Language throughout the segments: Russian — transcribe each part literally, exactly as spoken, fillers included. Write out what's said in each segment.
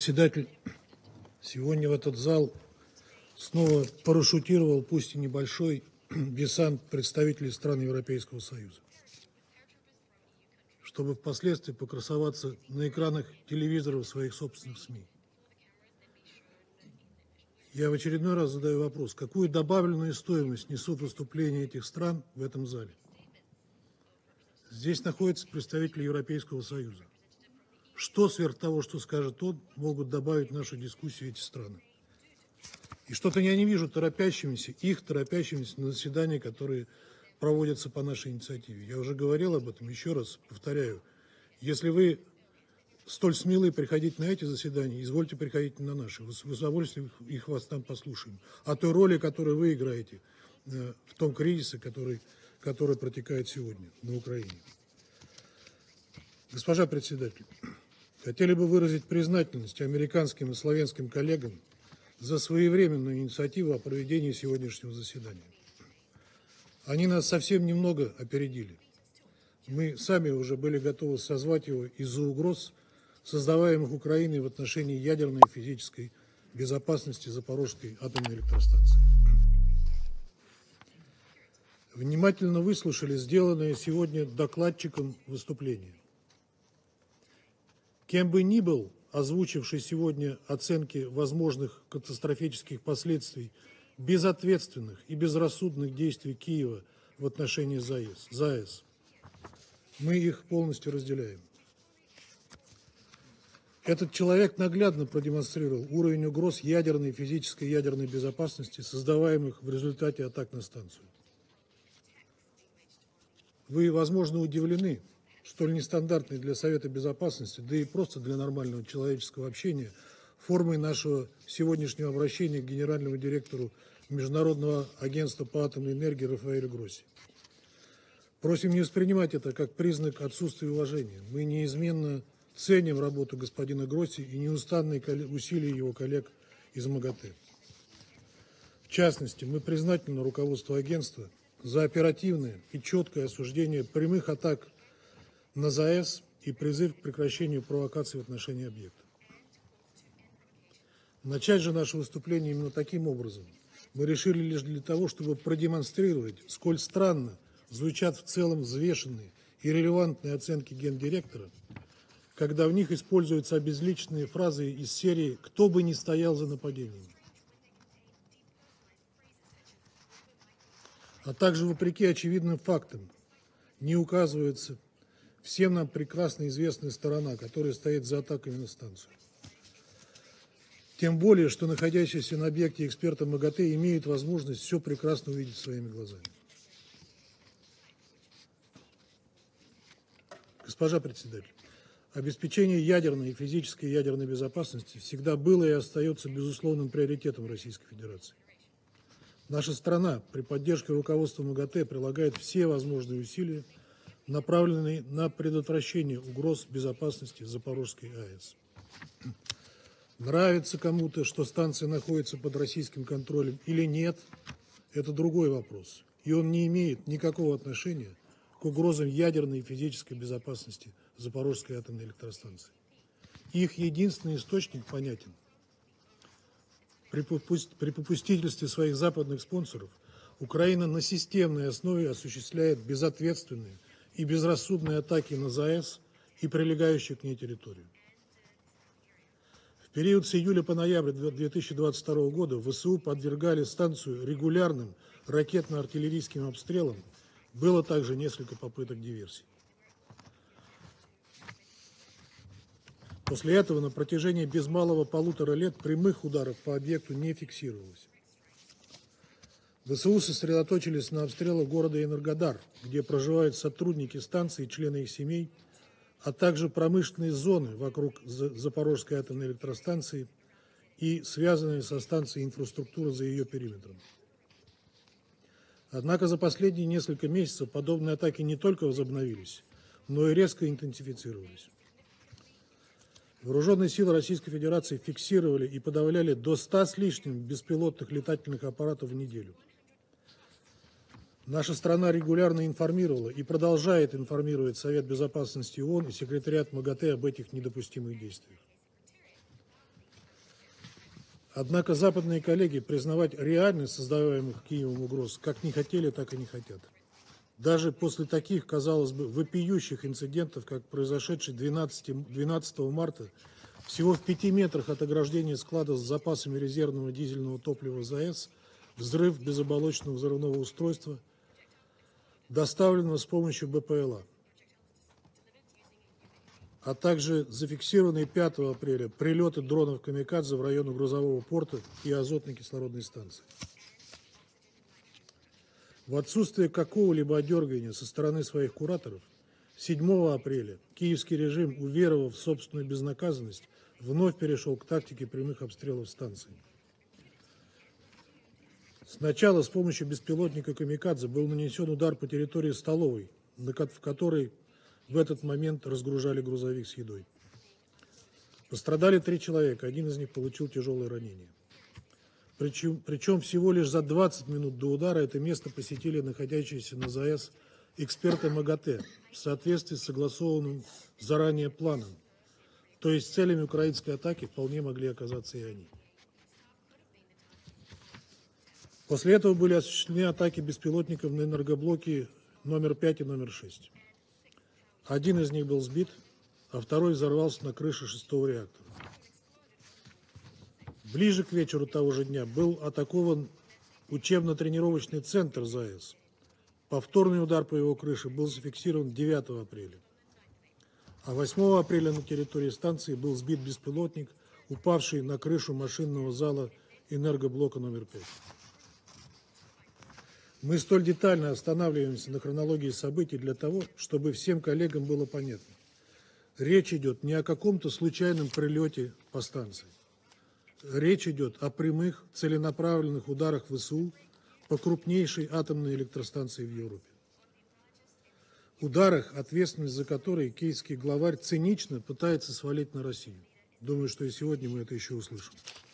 председатель, сегодня в этот зал снова парашютировал, пусть и небольшой, десант представителей стран Европейского Союза, чтобы впоследствии покрасоваться на экранах телевизоров своих собственных СМИ. Я в очередной раз задаю вопрос, какую добавленную стоимость несут выступления этих стран в этом зале? Здесь находятся представители Европейского Союза. Что сверх того, что скажет он, могут добавить в нашу дискуссию эти страны? И что-то я не вижу торопящимися, их торопящимися на заседания, которые проводятся по нашей инициативе. Я уже говорил об этом, еще раз повторяю. Если вы столь смелы приходить на эти заседания, извольте приходить на наши. С удовольствием их вас там послушаем. О той роли, которую вы играете в том кризисе, который, который протекает сегодня на Украине. Госпожа председатель, хотели бы выразить признательность американским и славянским коллегам за своевременную инициативу о проведении сегодняшнего заседания. Они нас совсем немного опередили. Мы сами уже были готовы созвать его из-за угроз, создаваемых Украиной в отношении ядерной и физической безопасности Запорожской атомной электростанции. Внимательно выслушали сделанное сегодня докладчиком выступление. Кем бы ни был озвучивший сегодня оценки возможных катастрофических последствий безответственных и безрассудных действий Киева в отношении ЗАЭС, мы их полностью разделяем. Этот человек наглядно продемонстрировал уровень угроз ядерной, физической и ядерной безопасности, создаваемых в результате атак на станцию. Вы, возможно, удивлены столь нестандартной для Совета Безопасности, да и просто для нормального человеческого общения, формой нашего сегодняшнего обращения к генеральному директору Международного агентства по атомной энергии Рафаэлю Гросси. Просим не воспринимать это как признак отсутствия уважения. Мы неизменно ценим работу господина Гросси и неустанные усилия его коллег из МАГАТЭ. В частности, мы признательны руководству агентства за оперативное и четкое осуждение прямых атак на ЗАЭС и призыв к прекращению провокаций в отношении объекта. Начать же наше выступление именно таким образом мы решили лишь для того, чтобы продемонстрировать, сколь странно звучат в целом взвешенные и релевантные оценки гендиректора, когда в них используются обезличенные фразы из серии «Кто бы ни стоял за нападением». А также, вопреки очевидным фактам, не указывается всем нам прекрасно известная сторона, которая стоит за атаками на станцию. Тем более, что находящиеся на объекте эксперты МАГАТЭ имеют возможность все прекрасно увидеть своими глазами. Госпожа председатель, обеспечение ядерной и физической и ядерной безопасности всегда было и остается безусловным приоритетом Российской Федерации. Наша страна при поддержке руководства МАГАТЭ прилагает все возможные усилия, направленные на предотвращение угроз безопасности Запорожской АЭС. Нравится кому-то, что станция находится под российским контролем или нет, это другой вопрос. И он не имеет никакого отношения к угрозам ядерной и физической безопасности Запорожской атомной электростанции. Их единственный источник понятен. При попустительстве своих западных спонсоров Украина на системной основе осуществляет безответственные и безрассудные атаки на ЗАЭС и прилегающую к ней территорию. В период с июля по ноябрь две тысячи двадцать второго года ВСУ подвергали станцию регулярным ракетно-артиллерийским обстрелам, было также несколько попыток диверсий. После этого на протяжении без малого полутора лет прямых ударов по объекту не фиксировалось. ВСУ сосредоточились на обстрелах города Энергодар, где проживают сотрудники станции и члены их семей, а также промышленные зоны вокруг Запорожской атомной электростанции и связанные со станцией инфраструктура за ее периметром. Однако за последние несколько месяцев подобные атаки не только возобновились, но и резко интенсифицировались. Вооруженные силы Российской Федерации фиксировали и подавляли до ста с лишним беспилотных летательных аппаратов в неделю. Наша страна регулярно информировала и продолжает информировать Совет Безопасности ООН и секретариат МАГАТЭ об этих недопустимых действиях. Однако западные коллеги признавать реальность создаваемых Киевом угроз как не хотели, так и не хотят. Даже после таких, казалось бы, вопиющих инцидентов, как произошедший двенадцатого марта, всего в пяти метрах от ограждения склада с запасами резервного дизельного топлива ЗАЭС, взрыв безоболочного взрывного устройства, доставленного с помощью БПЛА, а также зафиксированные пятого апреля прилеты дронов «Камикадзе» в районы грузового порта и азотно-кислородной станции. В отсутствие какого-либо одергивания со стороны своих кураторов, седьмого апреля киевский режим, уверовав в собственную безнаказанность, вновь перешел к тактике прямых обстрелов станций. Сначала с помощью беспилотника «Камикадзе» был нанесен удар по территории столовой, в которой в этот момент разгружали грузовик с едой. Пострадали три человека, один из них получил тяжелые ранения. Причем, причем всего лишь за двадцать минут до удара это место посетили находящиеся на ЗАЭС эксперты МАГАТЭ в соответствии с согласованным заранее планом. То есть целями украинской атаки вполне могли оказаться и они. После этого были осуществлены атаки беспилотников на энергоблоки номер пять и номер шесть. Один из них был сбит, а второй взорвался на крыше шестого реактора. Ближе к вечеру того же дня был атакован учебно-тренировочный центр ЗАЭС. Повторный удар по его крыше был зафиксирован девятого апреля. А восьмого апреля на территории станции был сбит беспилотник, упавший на крышу машинного зала энергоблока номер пять. Мы столь детально останавливаемся на хронологии событий для того, чтобы всем коллегам было понятно. Речь идет не о каком-то случайном прилете по станции. Речь идет о прямых, целенаправленных ударах ВСУ по крупнейшей атомной электростанции в Европе. Ударах, ответственность за которые киевский главарь цинично пытается свалить на Россию. Думаю, что и сегодня мы это еще услышим.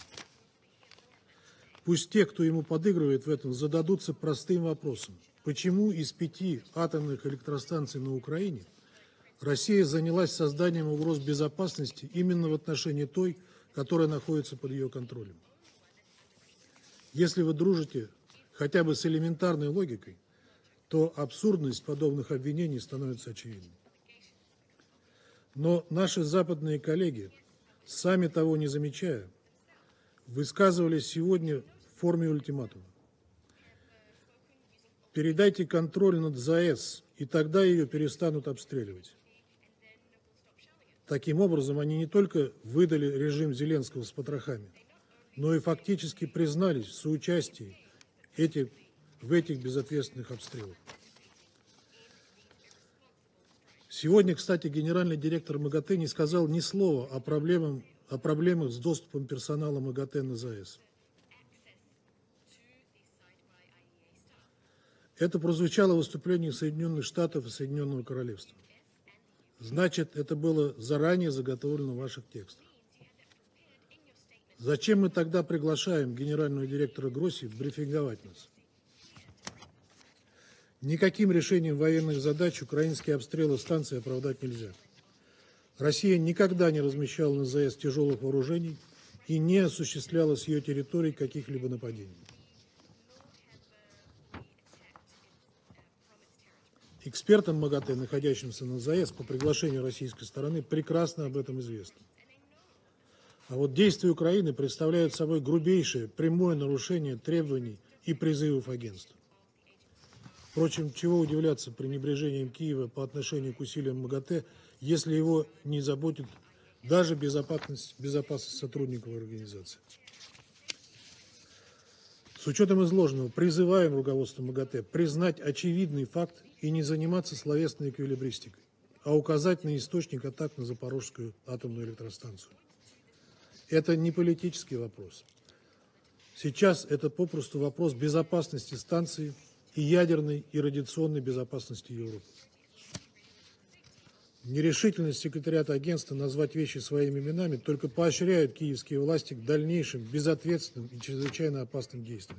Пусть те, кто ему подыгрывает в этом, зададутся простым вопросом. Почему из пяти атомных электростанций на Украине Россия занялась созданием угроз безопасности именно в отношении той, которая находится под ее контролем? Если вы дружите хотя бы с элементарной логикой, то абсурдность подобных обвинений становится очевидной. Но наши западные коллеги, сами того не замечая, высказывались сегодня в форме ультиматума. Передайте контроль над ЗАЭС, и тогда ее перестанут обстреливать. Таким образом, они не только выдали режим Зеленского с потрохами, но и фактически признались в соучастии этих, в этих безответственных обстрелах. Сегодня, кстати, генеральный директор МАГАТЭ не сказал ни слова о, проблемах, о проблемах с доступом персонала МАГАТЭ на ЗАЭС. Это прозвучало в выступлении Соединенных Штатов и Соединенного Королевства. Значит, это было заранее заготовлено в ваших текстах. Зачем мы тогда приглашаем генерального директора Гросси брифинговать нас? Никаким решением военных задач украинские обстрелы станции оправдать нельзя. Россия никогда не размещала на ЗАЭС тяжелых вооружений и не осуществляла с ее территории каких-либо нападений. Экспертам МАГАТЭ, находящимся на ЗАЭС по приглашению российской стороны, прекрасно об этом известно. А вот действия Украины представляют собой грубейшее, прямое нарушение требований и призывов агентства. Впрочем, чего удивляться пренебрежением Киева по отношению к усилиям МАГАТЭ, если его не заботит даже безопасность, безопасность сотрудников организации. С учетом изложенного, призываем руководство МАГАТЭ признать очевидный факт и не заниматься словесной эквилибристикой, а указать на источник атак на Запорожскую атомную электростанцию. Это не политический вопрос. Сейчас это попросту вопрос безопасности станции и ядерной и радиационной безопасности Европы. Нерешительность секретариата агентства назвать вещи своими именами только поощряет киевские власти к дальнейшим безответственным и чрезвычайно опасным действиям.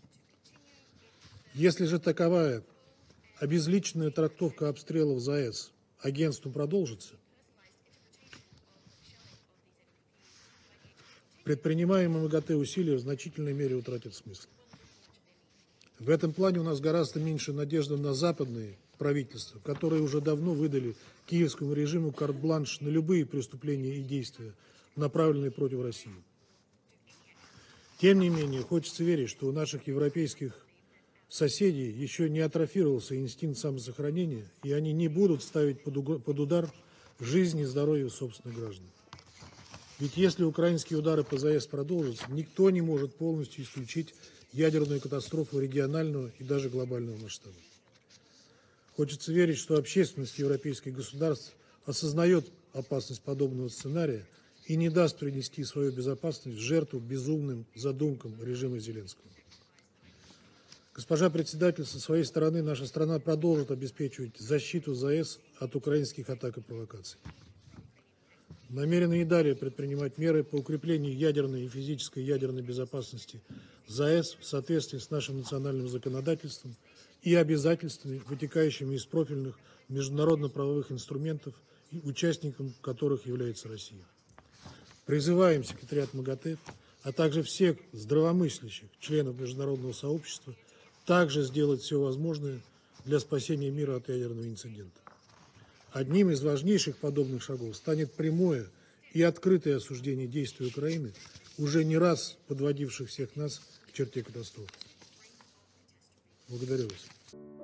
Если же таковая обезличенная трактовка обстрелов ЗАЭС агентству продолжится, предпринимаемые МАГАТЭ усилия в значительной мере утратят смысл. В этом плане у нас гораздо меньше надежды на западные правительства, которые уже давно выдали киевскому режиму карт-бланш на любые преступления и действия, направленные против России. Тем не менее, хочется верить, что у наших европейских соседей еще не атрофировался инстинкт самосохранения, и они не будут ставить под удар жизнь и здоровье собственных граждан. Ведь если украинские удары по ЗАЭС продолжатся, никто не может полностью исключить ядерную катастрофу регионального и даже глобального масштаба. Хочется верить, что общественность европейских государств осознает опасность подобного сценария и не даст принести свою безопасность в жертву безумным задумкам режима Зеленского. Госпожа председатель, со своей стороны наша страна продолжит обеспечивать защиту ЗАЭС от украинских атак и провокаций. Намерены и далее предпринимать меры по укреплению ядерной и физической ядерной безопасности ЗАЭС в соответствии с нашим национальным законодательством и обязательствами, вытекающими из профильных международно-правовых инструментов, участником которых является Россия. Призываем секретариат МАГАТЭ, а также всех здравомыслящих членов международного сообщества также сделать все возможное для спасения мира от ядерного инцидента. Одним из важнейших подобных шагов станет прямое и открытое осуждение действий Украины, уже не раз подводивших всех нас к черте катастрофы. Благодарю вас.